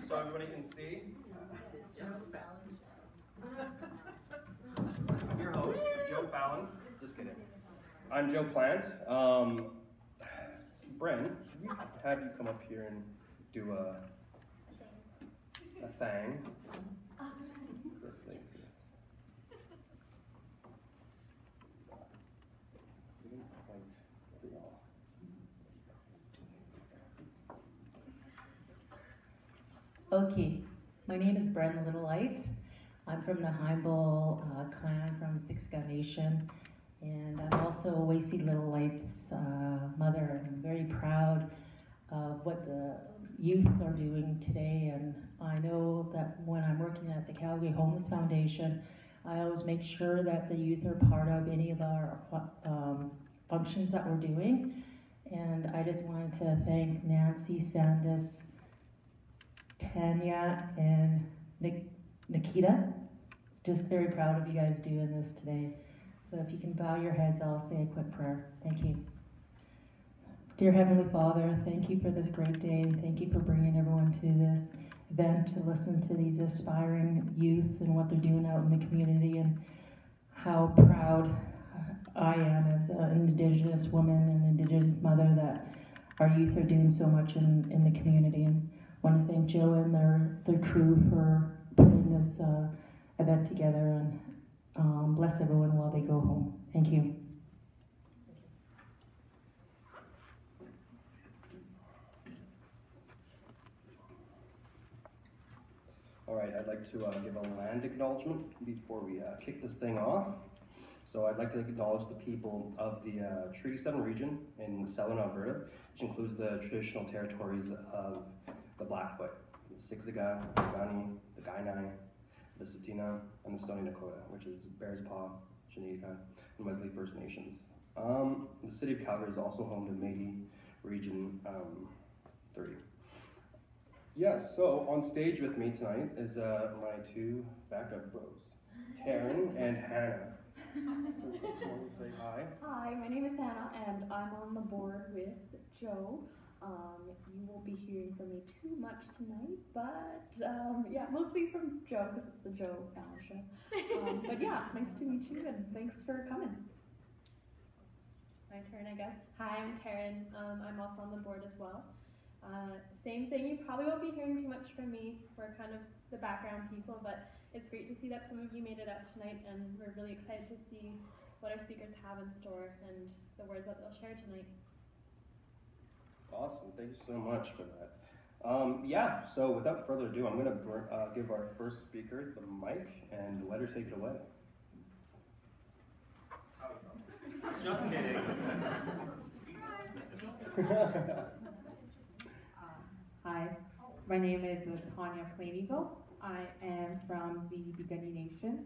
so everybody can see. I'm your host, Joe Fallon. Just kidding. I'm Joe Plant. Bren, should we have you come up here and do a thing? Yes, please. Yes. We didn't quite do it all. Okay, my name is Bren Littlelight. I'm from the Heimble clan from Siksika Nation, and I'm also Wacy Littlelight's mother. And I'm very proud of what the youth are doing today, and I know that when I'm working at the Calgary Homeless Foundation, I always make sure that the youth are part of any of our functions that we're doing. And I just wanted to thank Nancy, Sandus, Tanya, and Nikita. Just very proud of you guys doing this today. So if you can bow your heads, I'll say a quick prayer. Thank you. Dear Heavenly Father, thank you for this great day, and thank you for bringing everyone to this event to listen to these aspiring youths and what they're doing out in the community, and how proud I am as an Indigenous woman and Indigenous mother that our youth are doing so much in the community. And I want to thank Joe and their crew for putting this event together, and bless everyone while they go home. Thank you. All right, I'd like to give a land acknowledgement before we kick this thing off. So I'd like to acknowledge the people of the Treaty 7 region in southern Alberta, which includes the traditional territories of the Blackfoot, the Siksika, the Piikani, the Kainai, the Tsuut'ina, and the Stoney Nakoda, which is Bears Paw, Chiniki, and Wesley First Nations. The city of Calgary is also home to Métis Region 30. Yes, so on stage with me tonight is my two backup bros, Taryn and Hannah. Say hi. Hi, my name is Hannah, and I'm on the board with Joe. You won't be hearing from me too much tonight, but yeah, mostly from Joe because it's the Joe Fallon show. But yeah, nice to meet you, and thanks for coming. My turn, I guess. Hi, I'm Taryn. I'm also on the board as well. Same thing, you probably won't be hearing too much from me. We're kind of the background people, but it's great to see that some of you made it out tonight, and we're really excited to see what our speakers have in store and the words that they'll share tonight. Awesome, thank you so much for that. Yeah, so without further ado, I'm going to give our first speaker the mic and let her take it away. Just kidding. Hi, my name is Tanya Plain Eagle. I am from the Piikani Nation.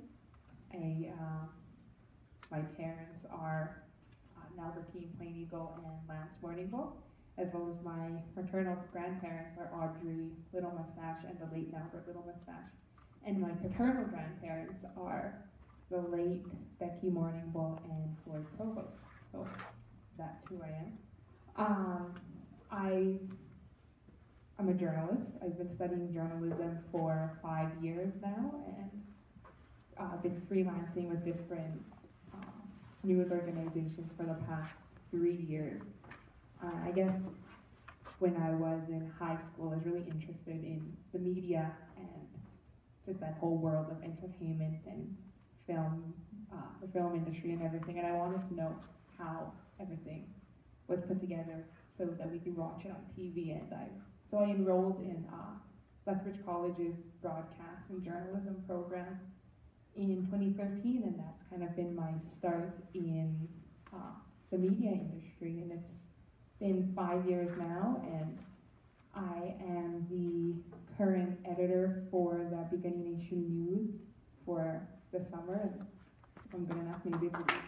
My parents are Albertine Plain Eagle and Lance Morningle, as well as my maternal grandparents are Audrey Little Mustache and the late Albert Little Mustache. And my paternal grandparents are the late Becky Morningle and Floyd Provost. So that's who I am. I'm a journalist. I've been studying journalism for 5 years now, and I've been freelancing with different news organizations for the past 3 years. I guess when I was in high school, I was really interested in the media and just that whole world of entertainment and film, the film industry and everything, and I wanted to know how everything was put together so that we could watch it on TV, and so I enrolled in Lethbridge College's broadcast and journalism program in 2013, and that's kind of been my start in the media industry, and it's been 5 years now, and I am the current editor for the Piikani Nation News for the summer, and if I'm good enough, maybe it will be.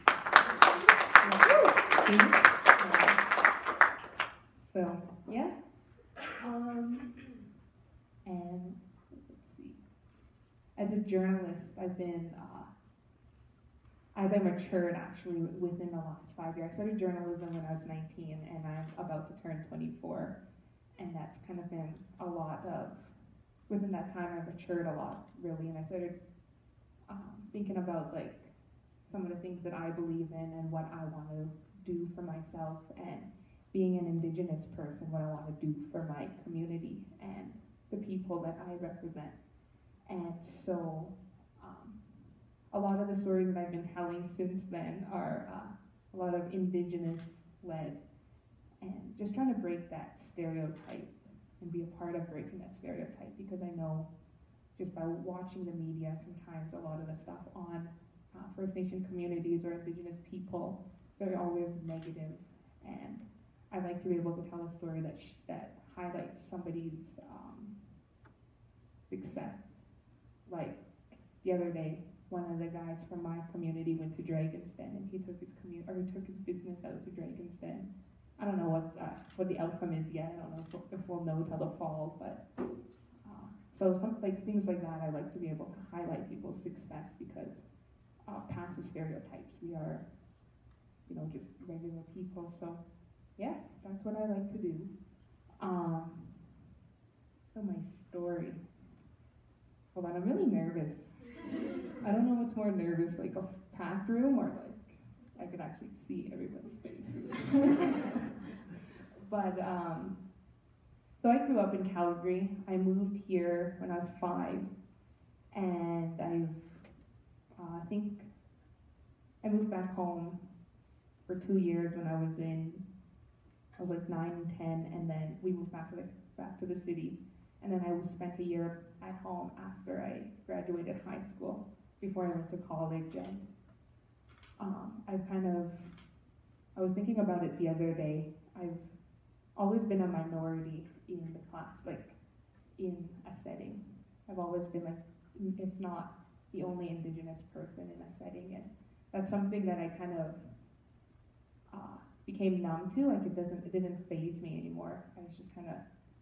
So, yeah. And let's see. As a journalist, I've been, as I matured actually within the last 5 years, I started journalism when I was 19, and I'm about to turn 24. And that's kind of been a lot of within that time I matured a lot, really, and I started thinking about like some of the things that I believe in and what I want to do for myself, and being an Indigenous person, what I want to do for my community and the people that I represent. And so a lot of the stories that I've been telling since then are a lot of Indigenous led, and just trying to break that stereotype and be a part of breaking that stereotype, because I know just by watching the media sometimes a lot of the stuff on First Nation communities or Indigenous people, they're always negative, and I like to be able to tell a story that highlights somebody's success. Like the other day, one of the guys from my community went to Dragon's Den, and he took his business out to Dragon's Den. I don't know what the outcome is yet. I don't know if we'll know till the fall, but so some like things like that. I like to be able to highlight people's success, because past the stereotypes, we are, just regular people. So yeah, that's what I like to do. So my story. Hold on, I'm really nervous. I don't know what's more nervous, like a packed room or like I could actually see everyone's faces. But so I grew up in Calgary. I moved here when I was 5, and I think I moved back home for 2 years when I was like 9 and 10, and then we moved back to the city, and then I spent a year at home after I graduated high school before I went to college. And I was thinking about it the other day. I've always been a minority in the class, like in a setting. I've always been like, if not the only Indigenous person in a setting, and that's something that I kind of became numb to. Like it didn't faze me anymore. I was just kind of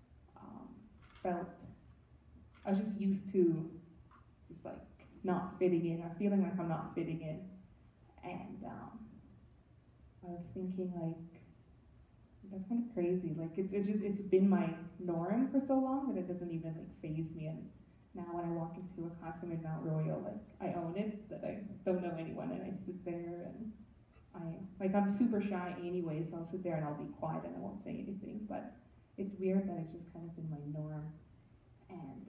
I was just used to just like not fitting in, or feeling like I'm not fitting in. And I was thinking like, that's kind of crazy. Like it's been my norm for so long that it doesn't even like faze me. And now when I walk into a classroom in Mount Royal, like I own it, that I don't know anyone, and I sit there and I'm super shy anyway, so I'll sit there and I'll be quiet and I won't say anything. But it's weird that it's just kind of been my norm. And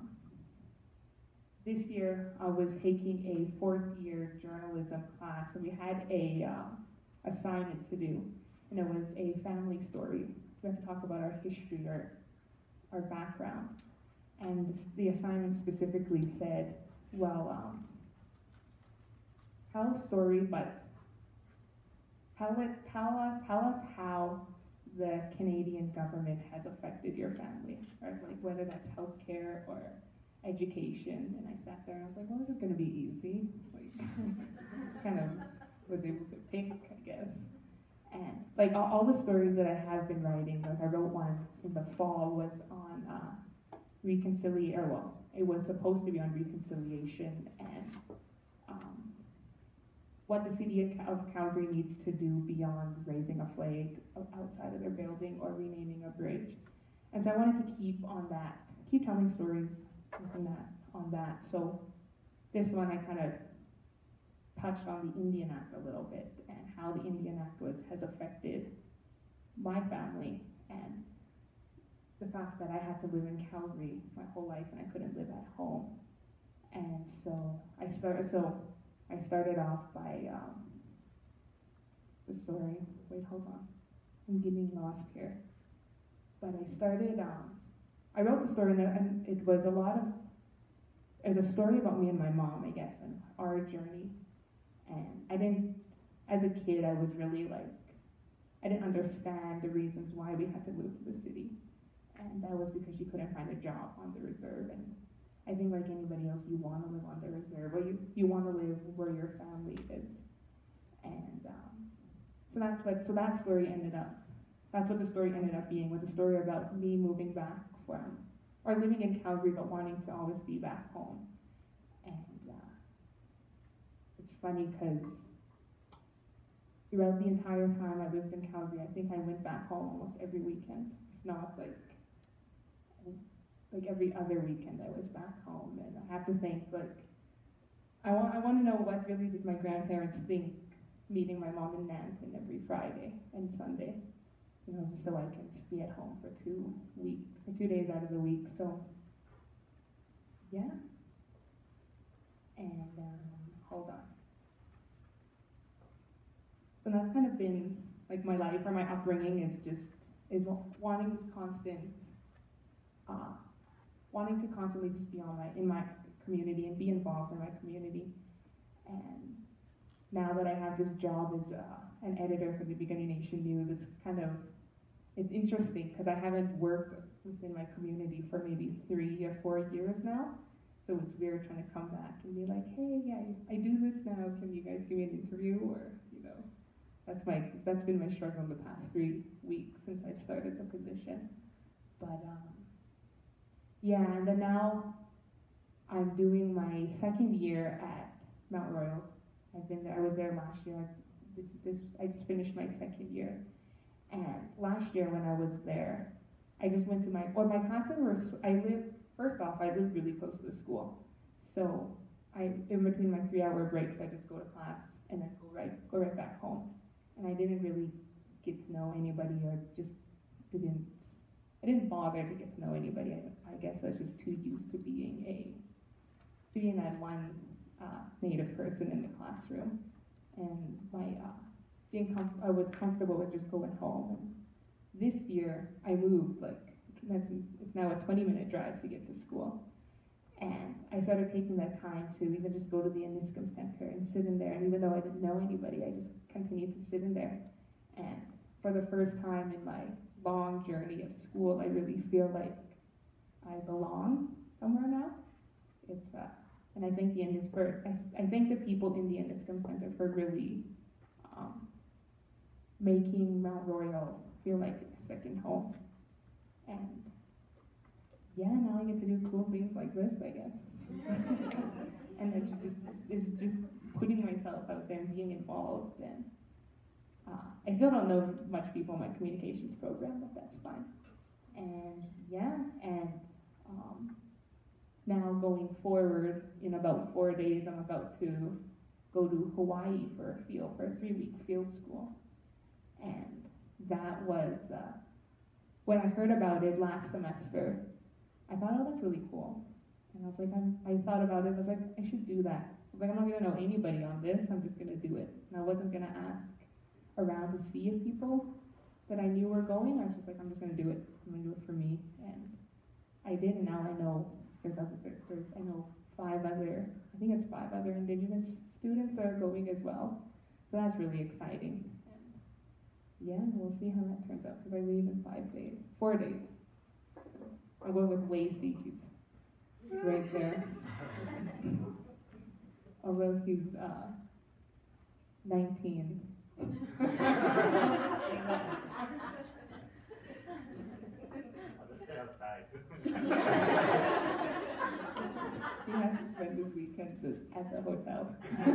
this year I was taking a 4th year journalism class, and we had a assignment to do, and it was a family story. We had to talk about our history, our background. And the assignment specifically said, well, tell a story, but tell us how the Canadian government has affected your family, or like whether that's healthcare or education. And I sat there and I was like, well, this is going to be easy. Like, kind of was able to pick, I guess. And like all the stories that I have been writing, like I wrote one in the fall, was on reconciliation. Well, it was supposed to be on reconciliation and what the city of Calgary needs to do beyond raising a flag outside of their building or renaming a bridge. And so I wanted to keep telling stories on that. So this one I kind of touched on the Indian Act a little bit, and how the Indian Act has affected my family, and the fact that I had to live in Calgary my whole life and I couldn't live at home. And so I started off by the story. Wait, hold on. I'm getting lost here. But I wrote the story, and it was a story about me and my mom, I guess, and our journey. And as a kid, I was really I didn't understand the reasons why we had to move to the city. And that was because you couldn't find a job on the reserve. And I think like anybody else, you want to live on the reserve, or you want to live where your family is. And so that's what the story ended up being, was a story about me moving back or living in Calgary but wanting to always be back home. And it's funny because throughout the entire time I lived in Calgary, I think I went back home almost every weekend, if not like every other weekend I was back home, and I have to think, like, I want to know what really did my grandparents think meeting my mom in Nanton every Friday and Sunday, you know, just so I can just be at home for 2 days out of the week. So yeah, and hold on. So that's kind of been like my life, or my upbringing is wanting this constant, wanting to constantly just be in my community and be involved in my community. And now that I have this job as an editor for the Beginning Nation News, it's interesting because I haven't worked within my community for maybe 3 or 4 years now. So it's weird trying to come back and be like, hey, yeah, I do this now. Can you guys give me an interview? Or, you know, that's been my struggle the past 3 weeks since I started the position. But yeah, and then now I'm doing my second year at Mount Royal. I've been there. I was there last year. I just finished my second year. And last year when I was there, I just went to my classes were, I lived really close to the school. So in between my 3-hour breaks, I just go to class and then go right back home. And I didn't really get to know anybody, or I didn't bother to get to know anybody. I guess I was just too used to being that one Native person in the classroom. And I was comfortable with just going home. And this year I moved, it's now a 20-minute drive to get to school. And I started taking that time to even just go to the Aniskum Center and sit in there. And even though I didn't know anybody, I just continued to sit in there. And for the first time in my long journey of school, I really feel like I belong somewhere now. And I thank I thank the people in the Aniskum Center for really making Mount Royal feel like a second home. And yeah, now I get to do cool things like this, I guess. And it's just putting myself out there and being involved. And I still don't know much people in my communications program, but that's fine. And yeah, and now going forward, in about 4 days, I'm about to go to Hawaii for a 3-week field school. And that was, when I heard about it last semester, I thought, oh, that's really cool. And I was like, I thought about it, I was like, I should do that. I was like, I'm not gonna know anybody on this, I'm just gonna do it. And I wasn't gonna ask around to see if people that I knew were going. I was just like, I'm just gonna do it. I'm gonna do it for me. And I did, and now I know I know 5 other Indigenous students that are going as well. So that's really exciting. And yeah, we'll see how that turns out, because I leave in 4 days. I'll go with Lacey, he's right there. Although he's 19. I'll just sit outside. He has to spend his weekends at the hotel.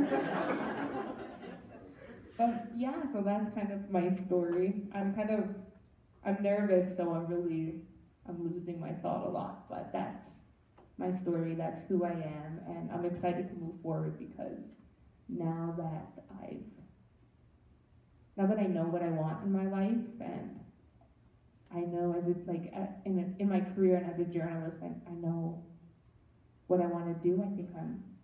But yeah, so that's kind of my story. I'm nervous, so I'm losing my thought a lot, but that's my story, that's who I am, and I'm excited to move forward, because now that I know what I want in my life, and I know in my career and as a journalist, I know what I want to do. I think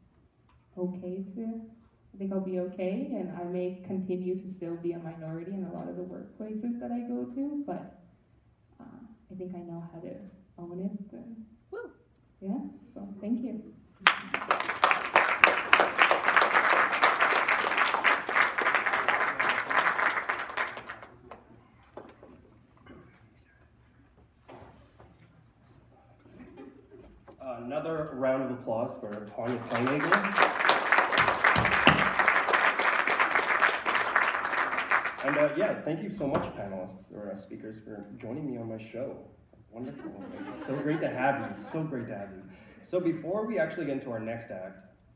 I'll be okay, and I may continue to still be a minority in a lot of the workplaces that I go to, but I think I know how to own it. And Woo. Yeah, so thank you. Another round of applause for Tanya Kleinegel. And yeah, thank you so much, panelists or speakers, for joining me on my show. Wonderful. It's so great to have you. So great to have you. So before we actually get into our next act,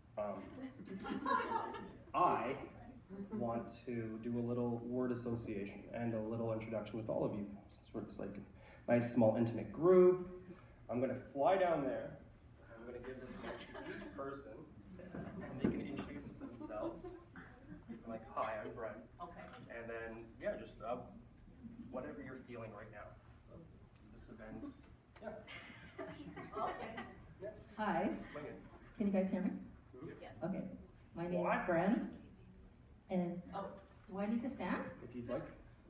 I want to do a little word association and a little introduction with all of you. Since it's like a nice, small, intimate group. I'm going to fly down there. I'm going to give this mic to each person, and they can introduce themselves. Like, hi, I'm Brent. Okay. And then, yeah, just whatever you're feeling right now. This event, yeah. Okay. Hi. Swing it. Can you guys hear me? Yes. Okay. My name is What? Bren. And Oh. do I need to stand? If you'd like.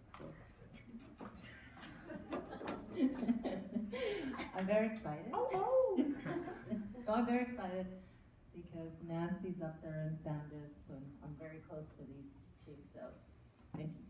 I'm very excited. Oh, No, I'm very excited because Nancy's up there in Sandus, and I'm very close to these two, so thank you.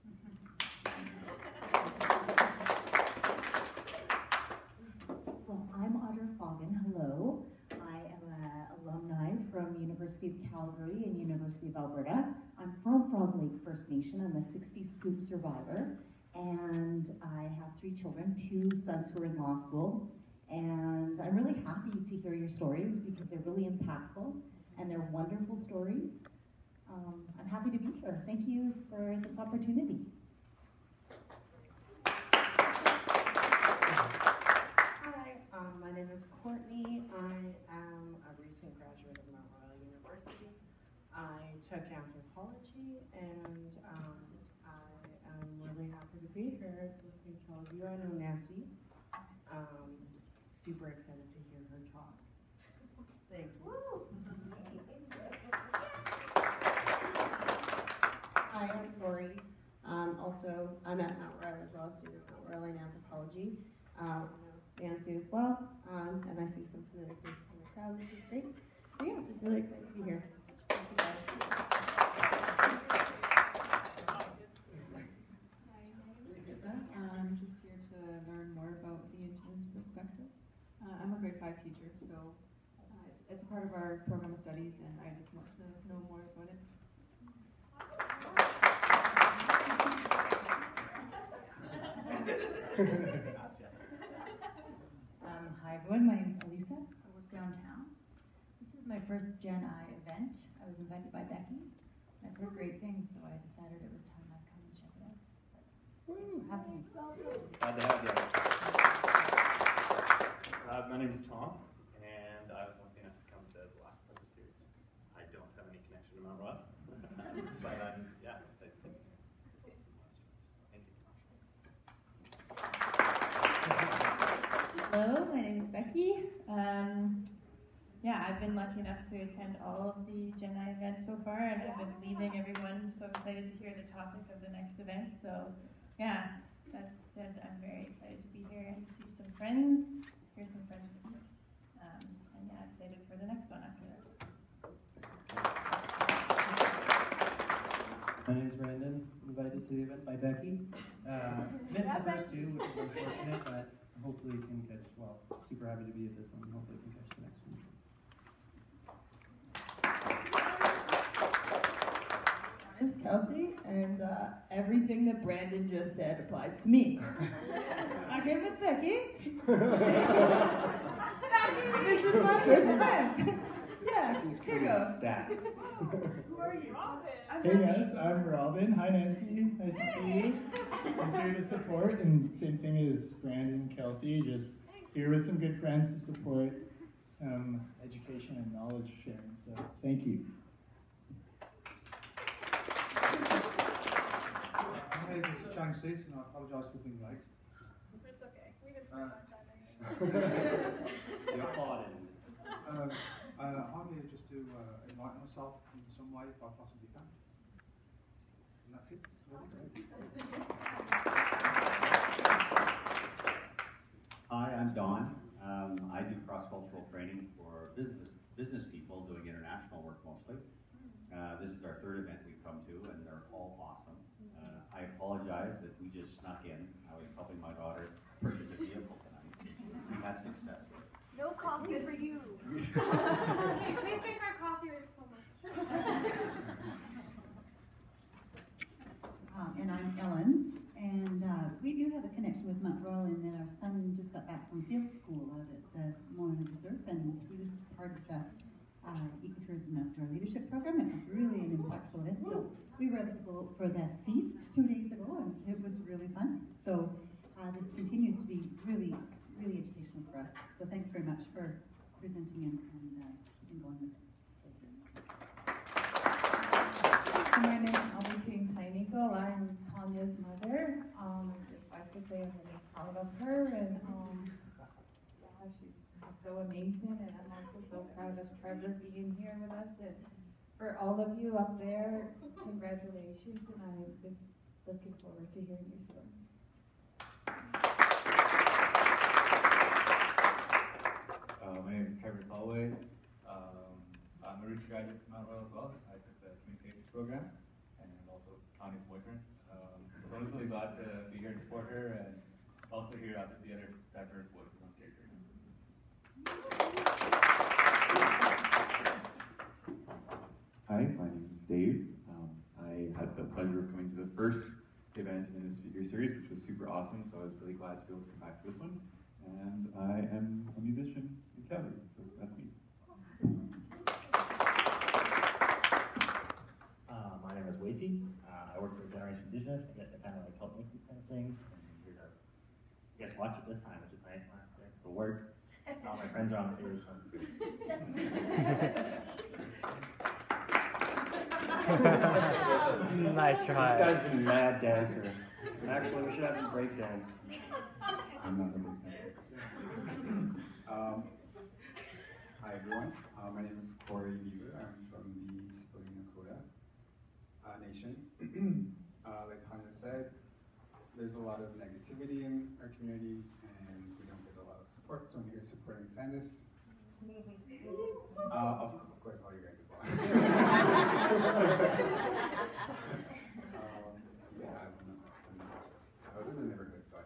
Well, I'm Audra Foggin. Hello. I am an alumni from University of Calgary and University of Alberta. I'm from Frog Lake First Nation. I'm a 60 scoop survivor, and I have 3 children, 2 sons who are in law school. And I'm really happy to hear your stories because they're really impactful and they're wonderful stories. I'm happy to be here. Thank you for this opportunity. Hi, my name is Courtney. I am a recent graduate of Mount Royal University. I took anthropology, and I am really happy to be here listening to all of you. I know Nancy. Super excited to hear her talk. Thank you. Hi, I'm Lori. I'm at Mount Royal as well, student at Mount Royal in anthropology. Nancy as well, and I see some familiar faces in the crowd, which is great. So yeah, just really excited to be here. Thank you guys. I'm just here to learn more about the Indigenous perspective. I'm a grade 5 teacher, so it's a part of our program of studies, and I just want to know more about it. Hi everyone, my name is Elisa. I work downtown. This is my first Gen I event. I was invited by Becky. I've heard great things, so I decided it was time I'd come and check it out. Thanks for having me. Glad to have you. My name is Tom, and I was lucky enough to come to the last part of the series. I don't have any connection to Mount Royal, but I'm excited to see some Thank you. Hello, my name is Becky. I've been lucky enough to attend all of the Gen I events so far, and I've been leaving everyone so excited to hear the topic of the next event. So, that said, I'm very excited to be here and to see some friends, hear some friends speak, excited for the next one after this. My name is Brandon, invited to the event by Becky. Missed the first 2, which is unfortunate, but hopefully can catch, super happy to be at this one, hopefully can catch the next one. My name's Kelsey, and everything that Brandon just said applies to me. I came with Becky. This is my first event. He's here you go. stacked. Who are you? Hey guys, I'm Robin. Hi Nancy, nice to see you. Just here to support, and same thing as Brandon and Kelsey, just here with some good friends to support some education and knowledge sharing. So thank you. Hey, this is Chang Sis, and I apologize for being late. It's okay. We can start on time. You're caught in. I'm here just to enlighten myself in some way if I possibly can. And that's it. Hi, I'm Don. I do cross-cultural training for business people doing international work mostly. This is our 3rd event we've come to, and they're all awesome. I apologize that we just snuck in. I was helping my daughter purchase a vehicle tonight. We had success with it. No coffee for you. Okay, please drink our coffee. There's so much. And I'm Ellen, and we do have a connection with Mount Royal in that our son just got back from field school out at the Moana Reserve, and he was part of the Ecotourism Outdoor Leadership Program. It was really an impactful event. So we were able to go for the feast 2 days ago, and it was really fun. So this continues to be really, really educational for us. much for presenting and keeping going with it. My name is Albertine Tynigel. I'm Tanya's mother. I'd just like to say I'm really proud of her, and yeah, she's just so amazing. And I'm also so proud of Trevor being here with us. And for all of you up there, congratulations, and I'm just looking forward to hearing your story. My name is Trevor Solway. I'm a recent graduate from Mount Royal as well. I took the communications program and also Tanya's boyfriend. So I'm just really glad to be here to support her and also hear out the other diverse voices on stage right now. Hi, my name is Dave. I had the pleasure of coming to the first event in the speaker series, which was super awesome, so I was really glad to be able to come back to this one. And I am a musician in Calgary, so that's me. My name is Wasey. I work for Generation Indigenous. I guess I kind of like help make these kind of things. And I'm here to, I guess, watch it this time, which is nice. I don't have to work. All my friends are on stage. So Nice try. This guy's a mad dancer. Actually, we should have him break dance. I'm not a big dancer. Hi everyone, my name is Corey Beaver. I'm from the Stoney Nakoda Nation. Like Tanya said, there's a lot of negativity in our communities and we don't get a lot of support, so I'm here supporting Sandus. Of course, all you guys as well. Yeah, I was in the neighborhood, so I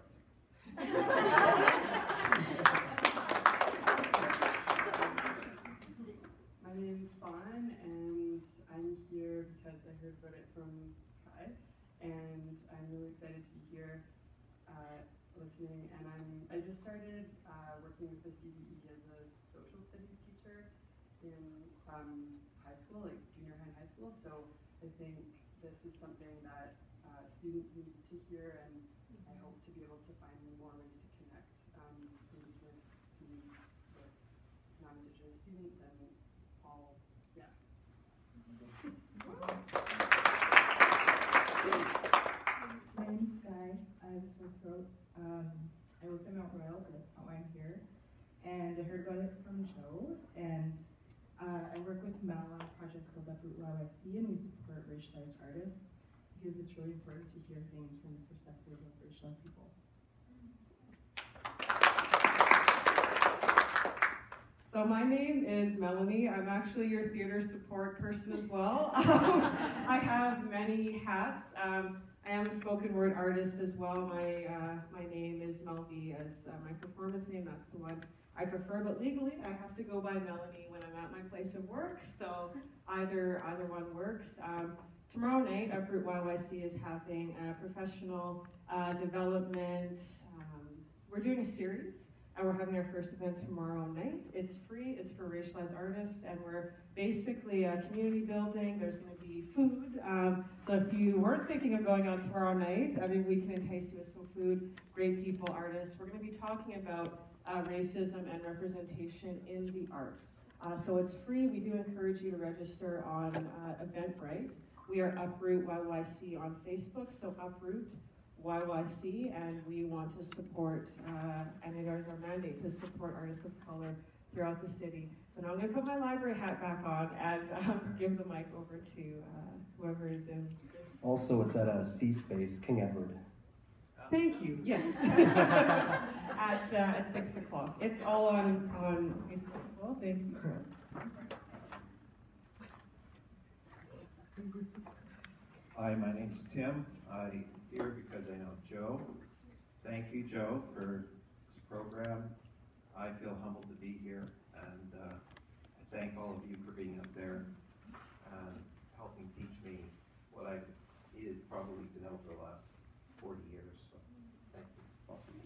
My name is Fawn, and I'm here because I heard about it from Sky, and I'm really excited to be here listening. And I just started working with the CBE as a social studies teacher in high school, like junior high and high school. So I think this is something that students need to hear, and I hope to be able to find more ways to connect Indigenous students with non-Indigenous students and all, yeah. My name is Sky. I have a sore throat. I work at Mount Royal, but that's not why I'm here. And I heard about it from Joe, and I work with Mel on a project called Uproot YYC, and we support racialized artists because it's really important to hear things from the perspective of racialized people. So my name is Melanie. I'm actually your theater support person as well. I have many hats. I am a spoken word artist as well. My name is Melvie as my performance name. That's the one I prefer, but legally I have to go by Melanie when I'm at my place of work. So either one works. Tomorrow night, Uproot YYC is having a professional development. We're doing a series. And we're having our first event tomorrow night. It's free, it's for racialized artists, and we're basically community building. There's gonna be food. So if you weren't thinking of going out tomorrow night, I mean, we can entice you with some food, great people, artists. We're gonna be talking about racism and representation in the arts. So it's free. We do encourage you to register on Eventbrite. We are Uproot YYC on Facebook, so Uproot YYC, and we want to support, and it is our mandate to support artists of color throughout the city. So now I'm going to put my library hat back on and give the mic over to whoever is in this. Also, it's at C Space, King Edward. Thank you, yes. at 6 o'clock. It's all on Facebook as well. Thank you. Hi, my name is Tim. I'm here because I know Joe. Thank you, Joe, for this program. I feel humbled to be here, and I thank all of you for being up there and helping teach me what I needed probably to know for the last 40 years. So, thank you. Awesome.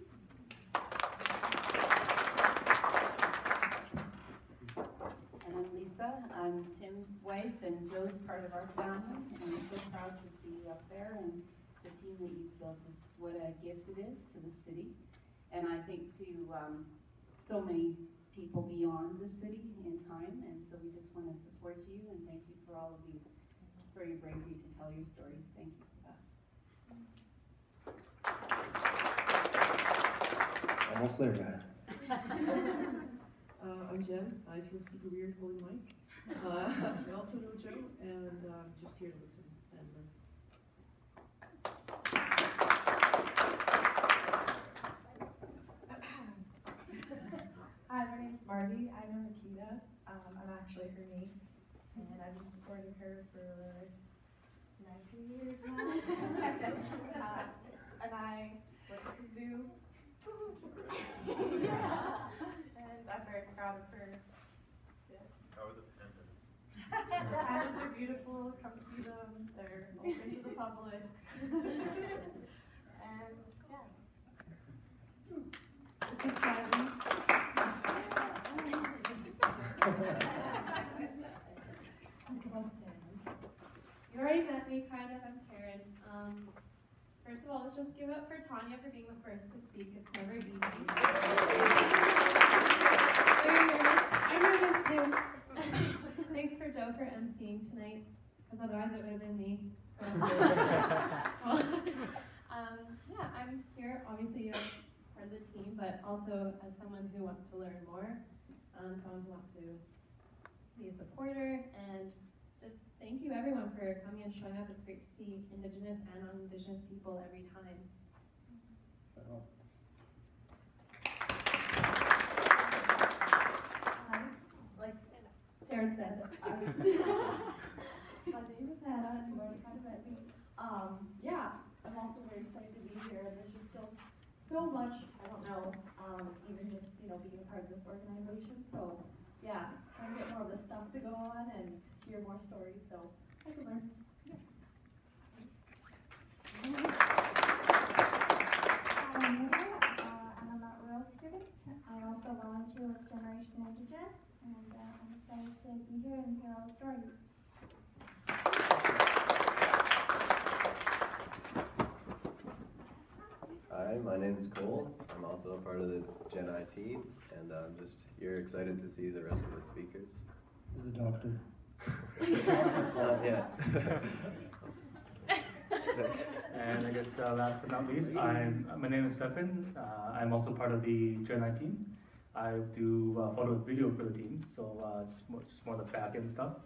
And I'm Lisa. I'm Tim's wife, and Joe's part of our family. And I'm so proud to see you up there, and the team that you've built is what a gift it is to the city. And I think to so many people beyond the city in time, and so we just want to support you and thank you for all of you, for your bravery to tell your stories. Thank you for that. Almost there, guys. I'm Jen. I feel super weird holding the mic. I also know Joe, and just here to listen and learn. Hi, my name's Marty. I know Nikita. I'm actually her niece, and I've been supporting her for 19 years now. And I work at the zoo. And I'm very proud of her. Yeah. How are the penguins? Penguins are beautiful. Come see them. They're open to the public. And yeah. This is Kylie. You already met me, kind of. I'm Karen. First of all, let's just give it up for Tanya for being the first to speak. It's never easy. I'm nervous too. Thanks for Joe for emceeing tonight, because otherwise it would have been me. So, well, yeah, I'm here obviously as part of the team, but also as someone who wants to learn more, someone who wants to be a supporter, and just thank you everyone for coming and showing up. It's great to see Indigenous and non-Indigenous people every time. Like Darren said, my name is Hannah, and you already kind of met me. Yeah, I'm also very excited to be here, and there's just still so much, I don't know, even just, being a part of this organization. So, yeah, trying to get more of this stuff to go on and hear more stories, so I can learn. I'm a Mount Royal student. I also volunteer with Generation Indigenous, and I'm excited to be here and hear all the stories. Hi, my name is Cole. I'm also a part of the Gen I team, and I'm just here excited to see the rest of the speakers. He's a doctor. Yeah. And I guess last but not least, my name is Stefan. I'm also part of the Gen I team. I do photo and video for the team, so just more of the back end stuff.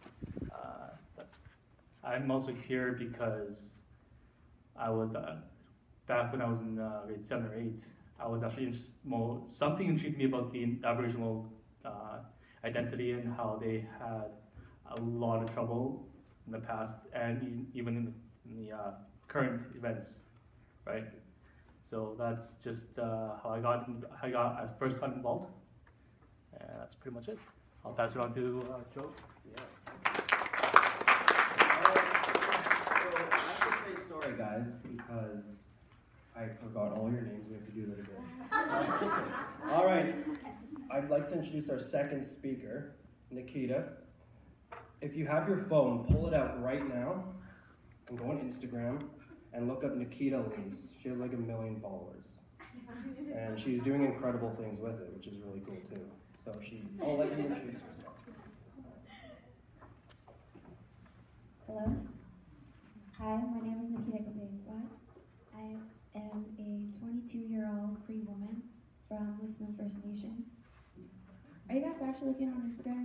I'm also here because I was back when I was in grade 7 or 8. I was actually something intrigued me about the Aboriginal identity and how they had a lot of trouble in the past and even in the current events, right? So that's just how I first got involved, and that's pretty much it. I'll pass it on to Joe. Yeah. So I have to say sorry, guys, because I forgot all your names. We have to do that again. Just kidding. All right. I'd like to introduce our second speaker, Nikita. If you have your phone, pull it out right now and go on Instagram and look up Nikita Elise. She has like 1 million followers. And she's doing incredible things with it, which is really cool too. So I'll let you introduce yourself. Hello. Hi, my name is Nikita Gabeswat. I am a 22-year-old Cree woman from Wisman First Nation. Are you guys actually looking on Instagram?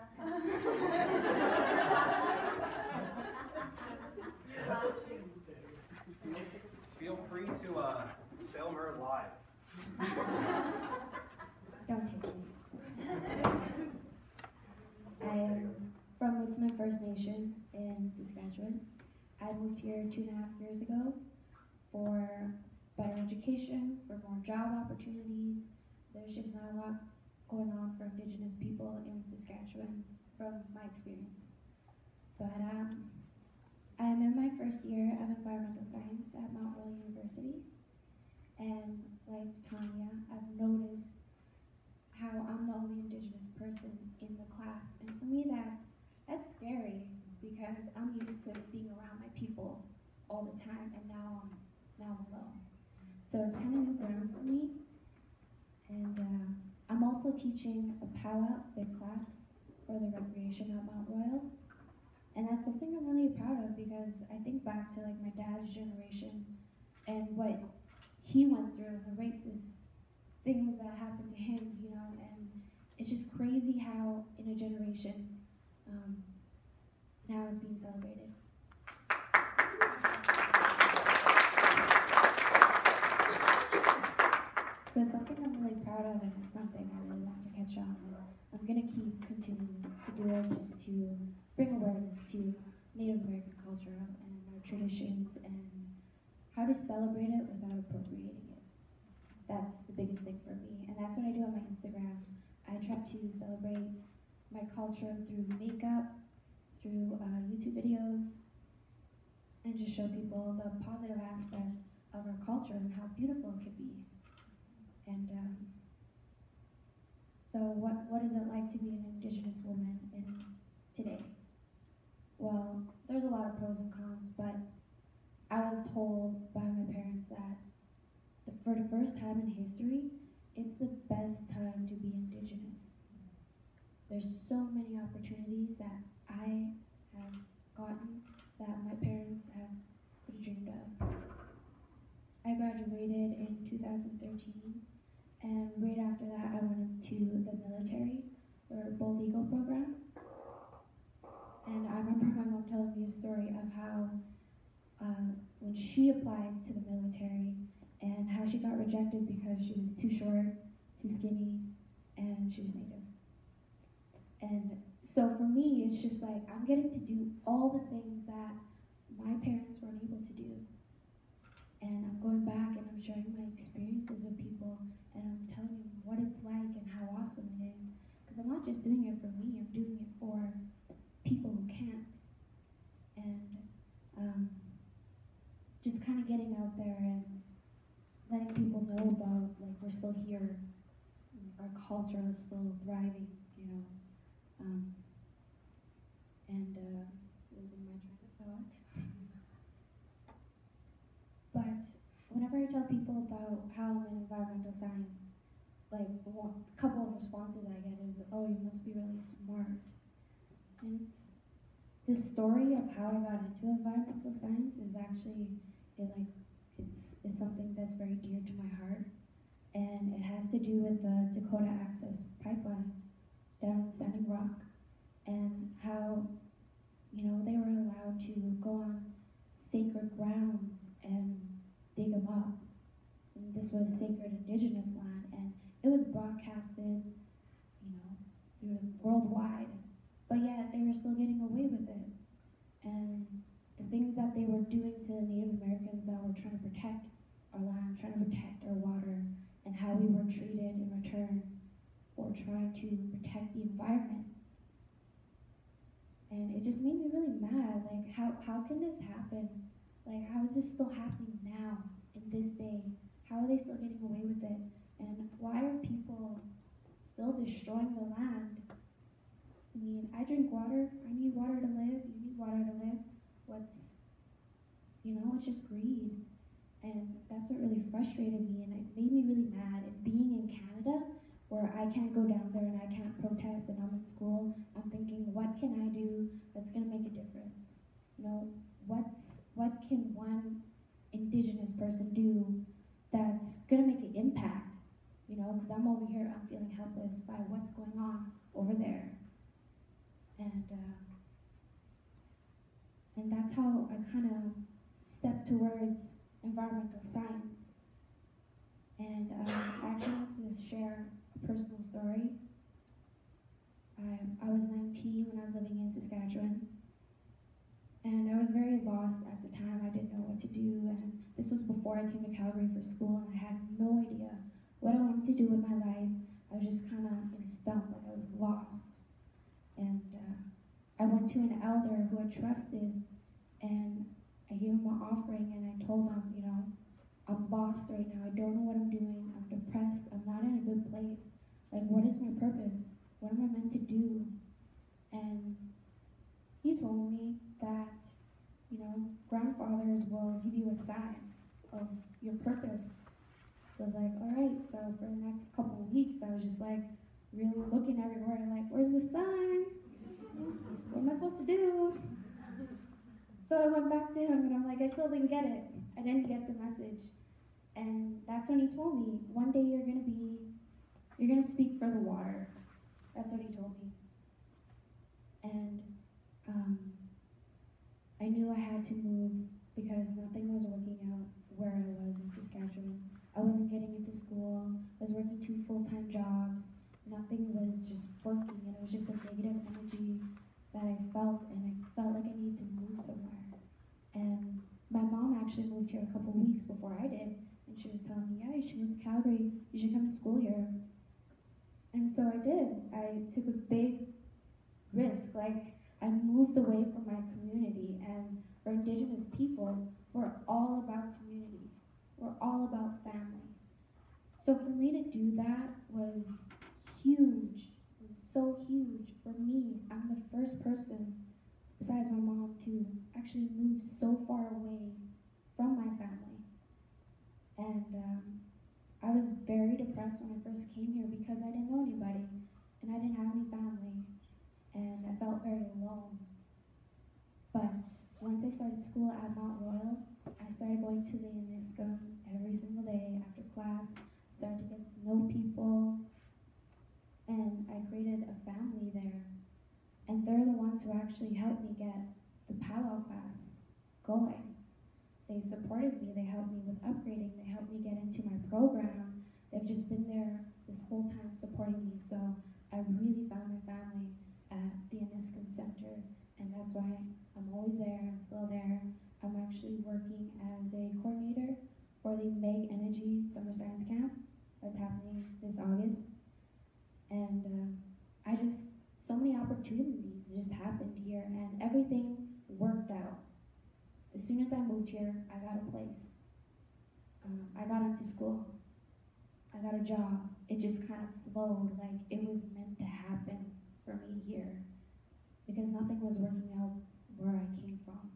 Feel free to film her live. Don't take me. I am from Wisman First Nation in Saskatchewan. I moved here 2.5 years ago for better education, for more job opportunities. There's just not a lot going on for Indigenous people in Saskatchewan from my experience. But I am in my first year of environmental science at Mount Royal University. And like Tanya, I've noticed how I'm the only Indigenous person in the class. And for me, that's scary because I'm used to being around my people all the time, and now I'm alone. So it's kind of new ground for me. And I'm also teaching a powwow fit class for the recreation at Mount Royal. And that's something I'm really proud of because I think back to like my dad's generation and what he went through, the racist things that happened to him, you know, and it's just crazy how in a generation now it's being celebrated. So it's something I'm really proud of, and it's something I really want to catch on. I'm gonna keep continuing to do it just to bring awareness to Native American culture and our traditions and how to celebrate it without appropriating it. That's the biggest thing for me, and that's what I do on my Instagram. I try to celebrate my culture through makeup, through YouTube videos, and just show people the positive aspect of our culture and how beautiful it can be. And so what is it like to be an Indigenous woman in today? Well, there's a lot of pros and cons, but I was told by my parents that for the first time in history, it's the best time to be Indigenous. There's so many opportunities that I have gotten that my parents have dreamed of. I graduated in 2013, and right after that I went into the military, or Bold Eagle program. And I remember my mom telling me a story of how when she applied to the military and how she got rejected because she was too short, too skinny, and she was Native. And so for me, it's just like I'm getting to do all the things that my parents weren't able to do. And I'm going back and I'm sharing my experiences with people, and I'm telling them what it's like and how awesome it is. Because I'm not just doing it for me, I'm doing it for people who can't. And just kind of getting out there and letting people know about, like, we're still here, our culture is still thriving, you know. Losing my train of thought. But whenever I tell people about how I'm in environmental science, like a couple of responses I get is, "Oh, you must be really smart." And it's this story of how I got into environmental science is actually it's something that's very dear to my heart, and it has to do with the Dakota Access Pipeline down in Standing Rock, and how, you know, they were allowed to go on sacred grounds and dig them up. And this was sacred Indigenous land, and it was broadcasted, you know, through worldwide, but yet they were still getting away with it. And the things that they were doing to the Native Americans that were trying to protect our land, trying to protect our water, and how we were treated in return for trying to protect the environment. And it just made me really mad. Like, how can this happen? Like, how is this still happening now, in this day? How are they still getting away with it? And why are people still destroying the land? I mean, I drink water. I need water to live. You need water to live. It's just greed. And that's what really frustrated me, and it made me really mad. And being in Canada, where I can't go down there and I can't protest and I'm in school, I'm thinking, what can I do that's gonna make a difference? You know, what can one Indigenous person do that's gonna make an impact? You know, because I'm over here, I'm feeling helpless by what's going on over there. And that's how I kind of stepped towards environmental science. And I actually want to share a personal story. I was 19 when I was living in Saskatchewan, and I was very lost at the time. I didn't know what to do, and this was before I came to Calgary for school, and I had no idea what I wanted to do with my life. I was just kind of in a stump, like I was lost. And I went to an elder who I trusted, and I gave him an offering, and I told him, you know, I'm lost right now. I don't know what I'm doing. I'm depressed. I'm not in a good place. Like, what is my purpose? What am I meant to do? And he told me that, you know, grandfathers will give you a sign of your purpose. So I was like, all right. So for the next couple of weeks, I was just like really looking everywhere, like, where's the sign? What am I supposed to do? So I went back to him and I'm like, I still didn't get it. I didn't get the message. And that's when he told me, one day you're gonna speak for the water. That's what he told me. And I knew I had to move because nothing was working out where I was in Saskatchewan. I wasn't getting into school. I was working 2 full-time jobs. Nothing was just working, and it was just a negative energy that I felt, and I felt like I needed to move somewhere. And my mom actually moved here a couple weeks before I did, and she was telling me, yeah, you should move to Calgary. You should come to school here. And so I did. I took a big risk. Like, I moved away from my community, and for Indigenous people, we're all about community. We're all about family. So for me to do that was huge. It was so huge for me. I'm the first person, besides my mom, to actually move so far away from my family. And I was very depressed when I first came here because I didn't know anybody, and I didn't have any family, and I felt very alone. But once I started school at Mount Royal, I started going to the Aniskum every single day after class, started to get to know people, and I created a family there. And they're the ones who actually helped me get the powwow class going. They supported me, they helped me with upgrading, they helped me get into my program. They've just been there this whole time supporting me. So I really found my family at the Aniskum Center, and that's why I'm always there, I'm still there. I'm actually working as a coordinator for the Meg Energy Summer Science Camp that's happening this August. And so many opportunities just happened here, and everything worked out. As soon as I moved here, I got a place. I got into school. I got a job. It just kind of flowed, like it was meant to happen for me here, because nothing was working out where I came from.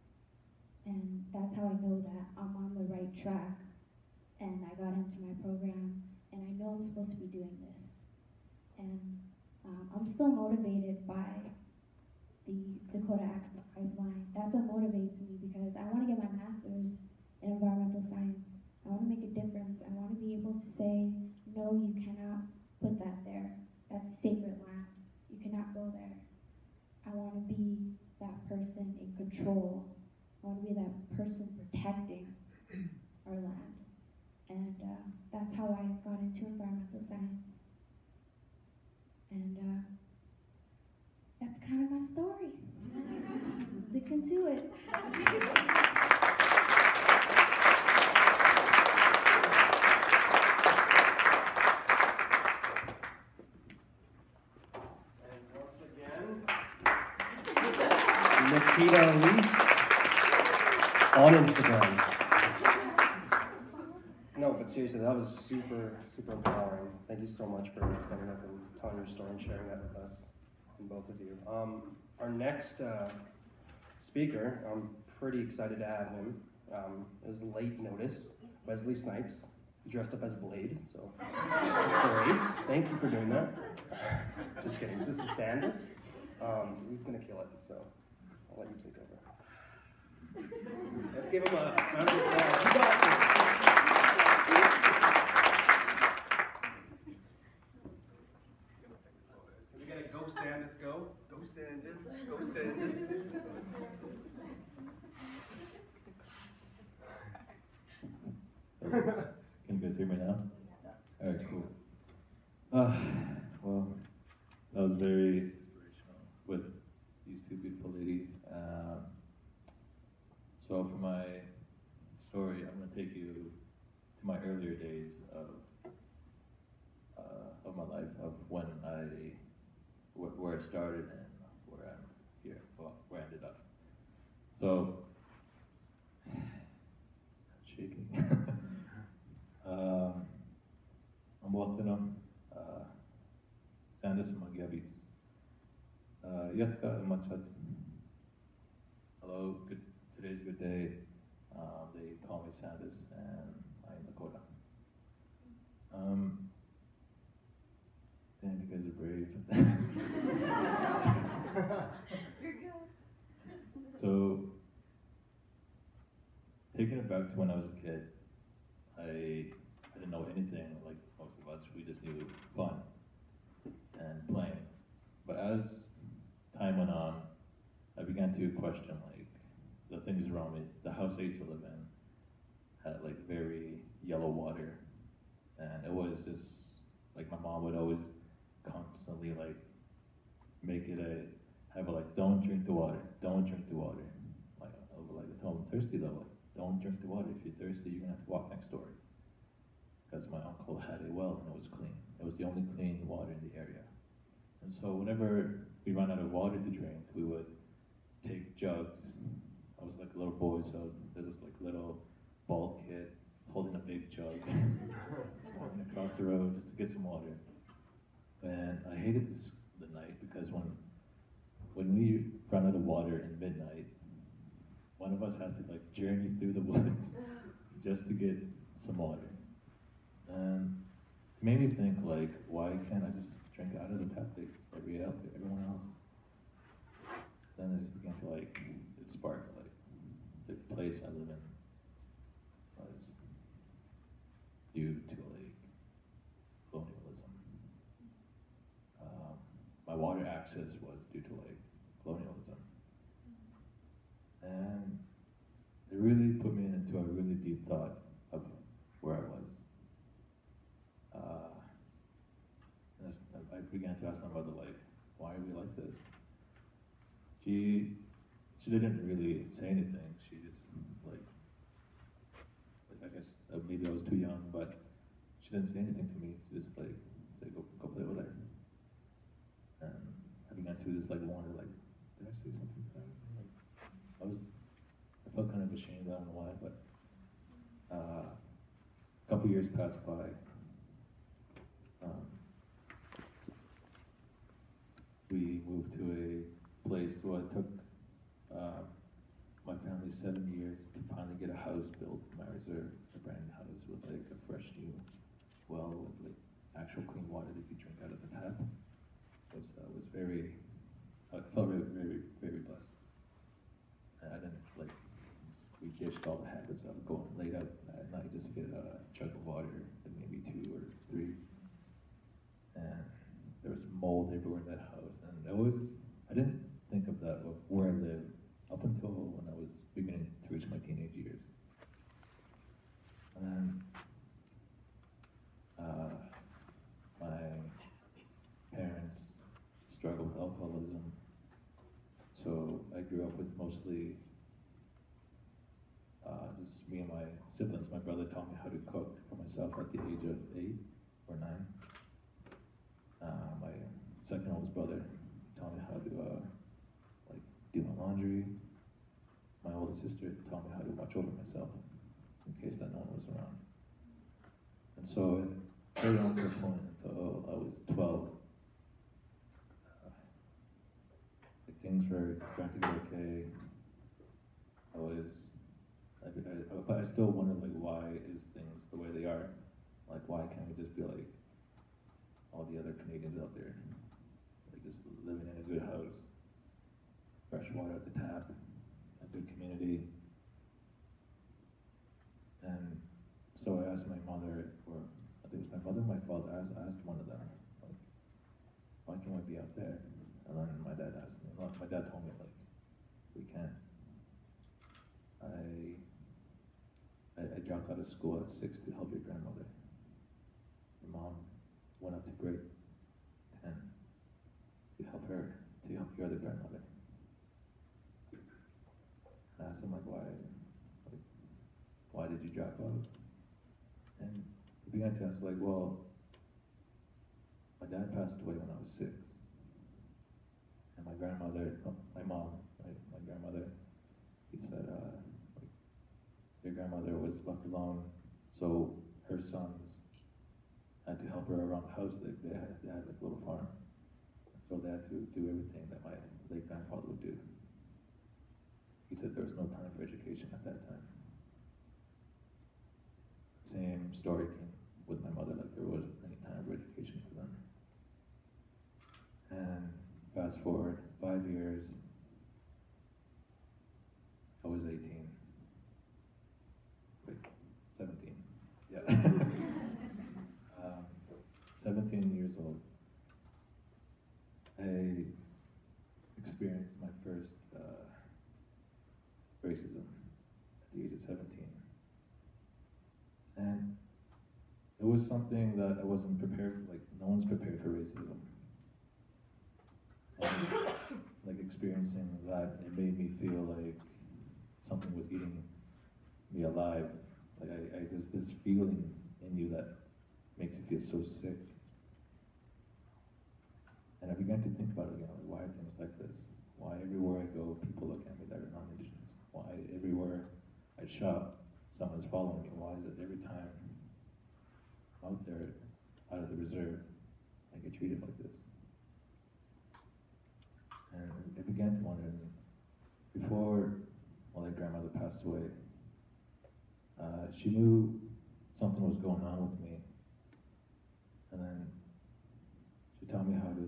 And that's how I know that I'm on the right track. And I got into my program, and I know I'm supposed to be doing this. And I'm still motivated by the Dakota Access Pipeline. That's what motivates me, because I want to get my master's in environmental science. I want to make a difference. I want to be able to say, no, you cannot put that there. That's sacred land. You cannot go there. I want to be that person in control. I want to be that person protecting our land. And that's how I got into environmental science. And that's kind of my story. Sticking to it. Nikita Elise on Instagram. No, but seriously, that was super, super empowering. Thank you so much for standing up and telling your story and sharing that with us, and both of you. Our next speaker, I'm pretty excited to have him. It was late notice. Wesley Snipes. He dressed up as Blade, so great. Thank you for doing that. Just kidding. This is Sandus. He's gonna kill it, so I'll let you take over. Let's give him a round of applause. You got this. We gotta go, Sandus, go. Go, Sandus. Go, Sandus. Can you guys hear me now? All right, cool. Well, that was very inspirational with these two beautiful ladies. So for my story, I'm going to take you to my earlier days of my life, of when where I started and where I'm here, well, where I ended up. So, I'm shaking. I'm Wathinam, Sandus from Mangyabis. Yathka Imachat. Hello, today's a good day. They call me Sandus, and I'm Lakota. Then you brave. You're good. So, taking it back to when I was a kid, I didn't know anything like most of us. We just knew fun and playing. But as time went on, I began to question like the things around me. The house I used to live in had like very yellow water, and it was just like my mom would always constantly like make it have a like, don't drink the water, don't drink the water. Like I would like tell them thirsty though, like don't drink the water. If you're thirsty, you're gonna have to walk next door. Because my uncle had a well and it was clean. It was the only clean water in the area. And so whenever we ran out of water to drink, we would take jugs. I was like a little boy, so there's this like little bald kid holding a big jug, walking across the road just to get some water. And I hated the night because when we run out of water in midnight, one of us has to like journey through the woods just to get some water. And it made me think like, why can't I just drink out of the tap like everyone else? Then it began to like, it sparked like, the place I live in was due to like colonialism. My water access was due to like colonialism. And it really put me into a really deep thought of where I was. And I began to ask my mother, like, why are we like this? She didn't really say anything. She just, like I guess maybe I was too young, but she didn't say anything to me. She just, like, said, go play over there. And I began to just, like, wonder, like, did I say something bad? Like, I felt kind of ashamed, I don't know why, but a couple years passed by. We moved to a place where it took my family 7 years to finally get a house built in my reserve, a brand new house with like a fresh new well with like actual clean water that you drink out of the tap. I felt very, very, very blessed. And I didn't like, we ditched all the habits of going late out at night just to get a jug of water, like maybe 2 or 3. And there was mold everywhere in that house, and I didn't think of that of where I lived up until when I was beginning to reach my teenage years. And then my parents struggled with alcoholism, so I grew up with mostly just me and my siblings. My brother taught me how to cook for myself at the age of 8 or 9. My second oldest brother taught me how to like do my laundry. My oldest sister taught me how to watch over myself in case that no one was around. And so it carried on to a point until I was 12. Like things were starting to get okay. But I still wondered like, why is things the way they are? Like, why can't we just be like all the other Canadians out there, like just living in a good house, fresh water at the tap, a good community. And so I asked my mother, or I think it was my mother or my father, I asked one of them, like, why can't we be out there? And then my dad asked me, my dad told me like, we can't. I dropped out of school at 6 to help your grandmother. Your mom went up to grade 10 to help her, to help your other grandmother. And I asked him like, why did you drop out? And he began to ask like, well, my dad passed away when I was 6. And my grandmother, my mom, my grandmother, he said, your grandmother was left alone, so her sons had to help her around the house. They had like a little farm. So they had to do everything that my late grandfather would do. He said there was no time for education at that time. Same story came with my mother, like there wasn't any time for education for them. fast forward 5 years, I was 18. Wait, 17. Yeah. 17 years old. I experienced my first racism at the age of 17. And it was something that I wasn't prepared, like no one's prepared for racism. And, like experiencing that, it made me feel like something was eating me alive. Like there's this feeling in you that makes you feel so sick. And I began to think about it again, like, why are things like this? Why everywhere I go, people look at me that are non-Indigenous? Why everywhere I shop, someone's following me? Why is it every time I'm out there, out of the reserve, I get treated like this? And I began to wonder, before my late grandmother passed away, she knew something was going on with me. And then she taught me how to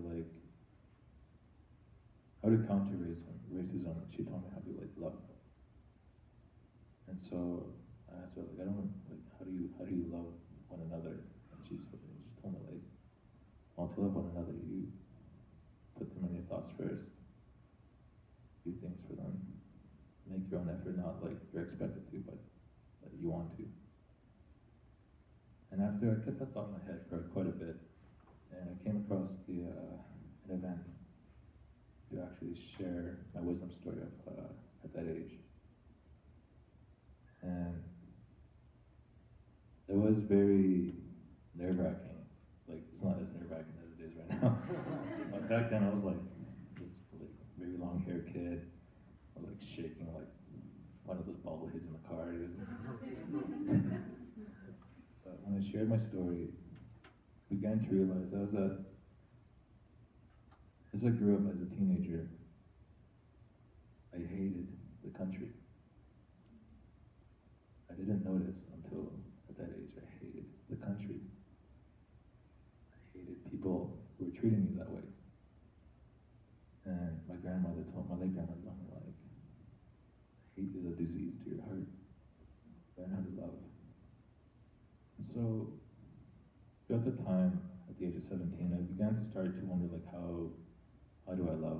counter racism. She taught me how to love. And so I asked her, I don't how do you love one another? And she told me well, to love one another, you put them in your thoughts first. Do things for them. Make your own effort, not like you're expected to, but that you want to. And after I kept that thought in my head for quite a bit, and I came across an event to actually share my wisdom story of at that age. And it was very nerve-wracking. Like, it's not as nerve-wracking as it is right now. But back then I was like this very long-haired kid. I was like shaking like one of those bobbleheads in the car. But when I shared my story, I began to realize as I grew up as a teenager, I hated the country. I didn't notice until at that age I hated the country. I hated people who were treating me that way. And my late grandmother told me hate is a disease to your heart. Learn how to love. And so throughout the time, at the age of 17, I began to start to wonder how do I love?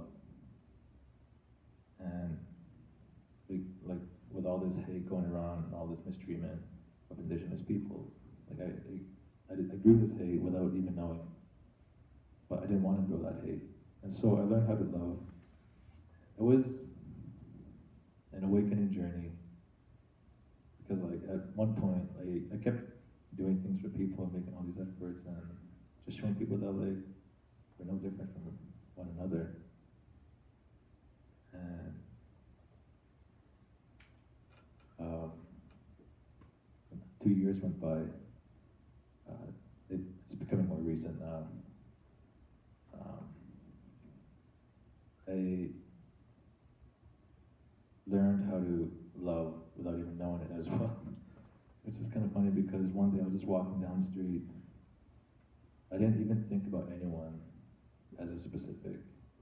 And with all this hate going around and all this mistreatment of Indigenous peoples, I grew this hate without even knowing. But I didn't want to grow that hate. And so I learned how to love. It was an awakening journey. Because at one point, I kept doing things for people and making all these efforts and just showing people that we're no different from one another. And 2 years went by. It's becoming more recent now. I learned how to love without even knowing it as well. Which is kind of funny because one day I was just walking down the street. I didn't even think about anyone as a specific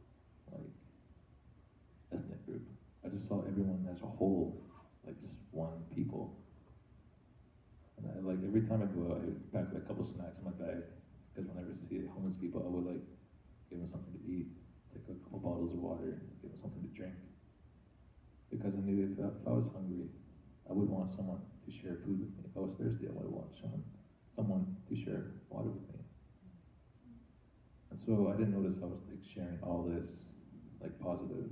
ethnic group. I just saw everyone as a whole, just one people. And I every time I go out, I pack a couple snacks in my bag because whenever I see homeless people, I would give them something to eat, take a couple bottles of water, give them something to drink. Because I knew if I was hungry, I would want someone to share food with me. If I was thirsty, I would want someone to share water with me. And so I didn't notice I was sharing all this positive,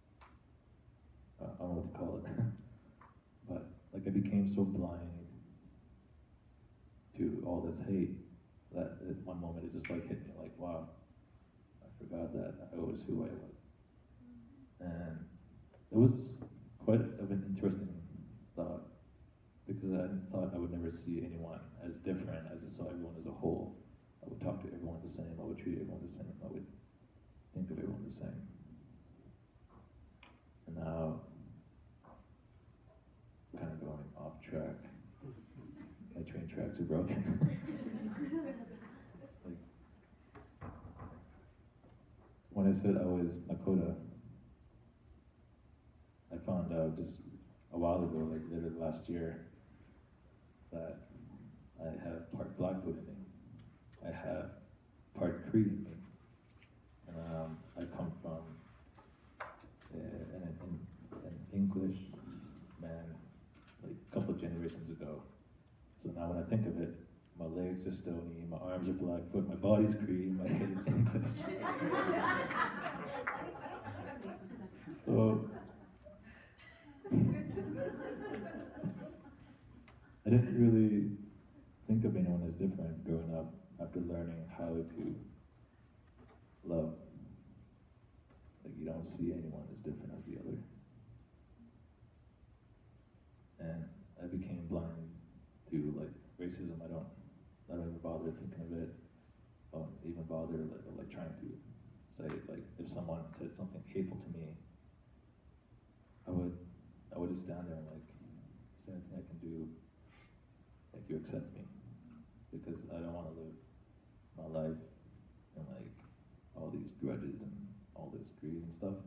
I don't know what to call it, but I became so blind to all this hate that at one moment it just hit me wow, I forgot that I was who I was. And it was quite of an interesting thought because I thought I would never see anyone as different. I just saw everyone as a whole. I would talk to everyone the same. I would treat everyone the same. I would think of everyone the same. And now, I'm kind of going off track. My train tracks are broken. When when I said I was Nakota, I found out just a while ago, like literally last year, that I have part Blackfoot in me. I have part Cree in me. And I come from an English man, like a couple of generations ago. So now when I think of it, my legs are Stony, my arms are Blackfoot, my body's Cree, my head is English. So, I didn't really think of anyone as different growing up after learning how to love. Like, you don't see anyone as different as the other. And I became blind to like racism. I don't even bother thinking of it. I don't even bother like trying to say, like, if someone said something hateful to me, I would just stand there and like, is there anything I can do, make you accept me? Because I don't want to live my life in like all these grudges and all this greed and stuff.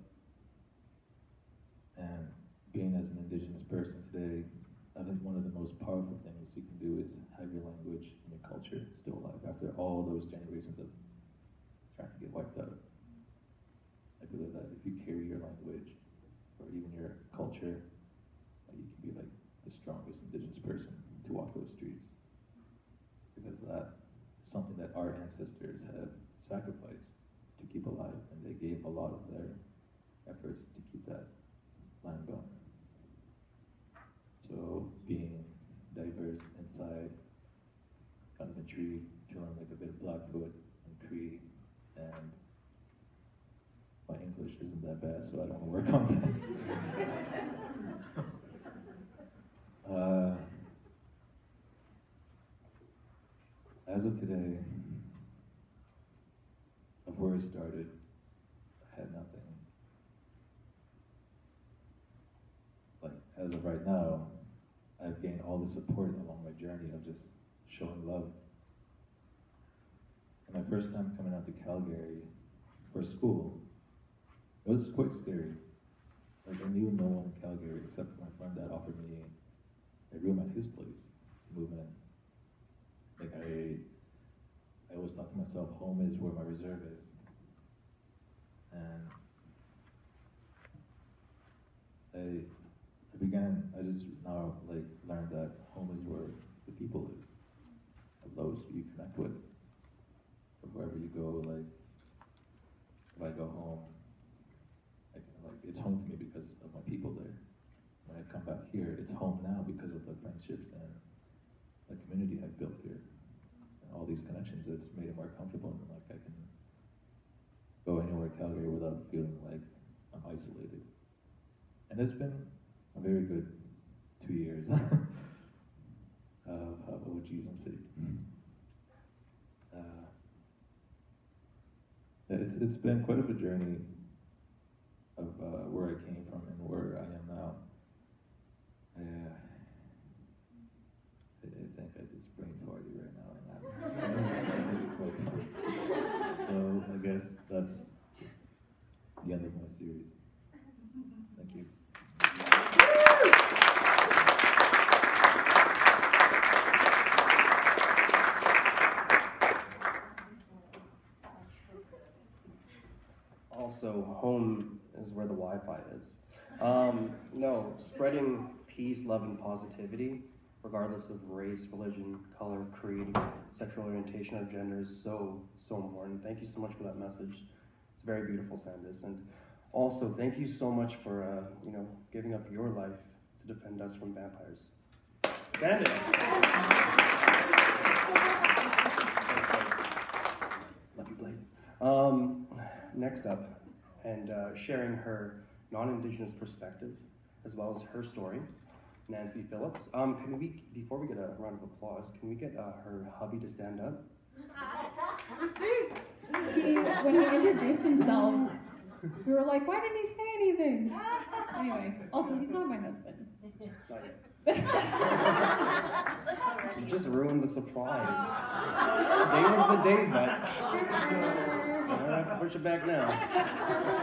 And being as an Indigenous person today, I think one of the most powerful things you can do is have your language and your culture still alive after all those generations of trying to get wiped out. I believe that if you carry your language or even your culture, you can be like the strongest Indigenous person to walk those streets. Because that is something that our ancestors have sacrificed to keep alive, and they gave a lot of their efforts to keep that land going. So being diverse inside kind of a tree, to learn like a bit of Blackfoot and Cree, and my English isn't that bad, so I don't want to work on that. As of today, of where I started, I had nothing. Like, as of right now, I've gained all the support along my journey of just showing love. And my first time coming out to Calgary for school, it was quite scary. Like, I knew no one in Calgary except for my friend that offered me a room at his place to move in. Like, I always thought to myself, home is where my reserve is. And I just now like learned that home is where the people is, those who you connect with. Or wherever you go, like, if I go home, it's home to me because of my people there. When I come back here, it's home now because of the friendships and the community I've built here. And all these connections, it's made it more comfortable, and like I can go anywhere in Calgary without feeling like I'm isolated. And it's been a very good 2 years oh geez, I'm sick. It's been quite of a journey of where I came from and where I am now. I think I just brain farted right now, and so I guess that's the end of my series. Thank you. Also, home is where the Wi-Fi is. No, spreading peace, love, and positivity, regardless of race, religion, color, creed, sexual orientation, or gender, is so important. Thank you so much for that message. It's very beautiful, Sandis. And also, thank you so much for giving up your life to defend us from vampires. Sandis! Love you, Blade. Next up, and sharing her non-Indigenous perspective, as well as her story, Nancy Phillips. Can we, before we get a round of applause, can we get her hubby to stand up? When he introduced himself, we were like, why didn't he say anything? Anyway, also, he's not my husband. Not yet. You just ruined the surprise. Today was the day, but you don't have to push it back now.